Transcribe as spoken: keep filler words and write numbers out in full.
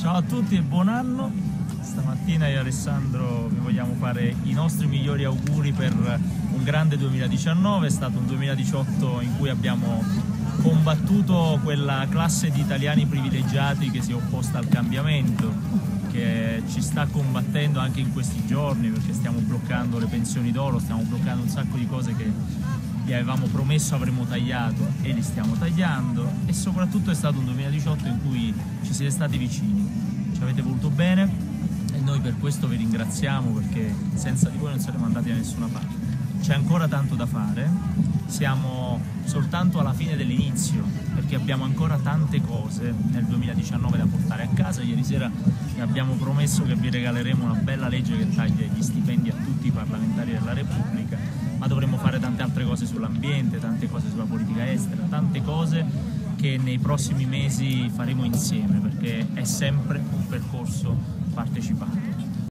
Ciao a tutti e buon anno. Stamattina io e Alessandro vi vogliamo fare i nostri migliori auguri per un grande duemiladiciannove. È stato un duemiladiciotto in cui abbiamo combattuto quella classe di italiani privilegiati che si è opposta al cambiamento, che ci sta combattendo anche in questi giorni, perché stiamo bloccando le pensioni d'oro, stiamo bloccando un sacco di cose che gli avevamo promesso avremmo tagliato e li stiamo tagliando. E soprattutto è stato un duemiladiciotto in cui ci siete stati vicini, ci avete voluto bene e noi per questo vi ringraziamo, perché senza di voi non saremmo andati da nessuna parte. C'è ancora tanto da fare, siamo soltanto alla fine dell'inizio, perché abbiamo ancora tante cose nel duemiladiciannove da portare a casa. Ieri sera vi abbiamo promesso che vi regaleremo una bella legge che taglia gli stipendi a tutti i parlamentari della Repubblica, ma dovremo fare tante altre cose sull'ambiente, tante cose sulla politica estera, tante cose che nei prossimi mesi faremo insieme, perché è sempre un percorso partecipato.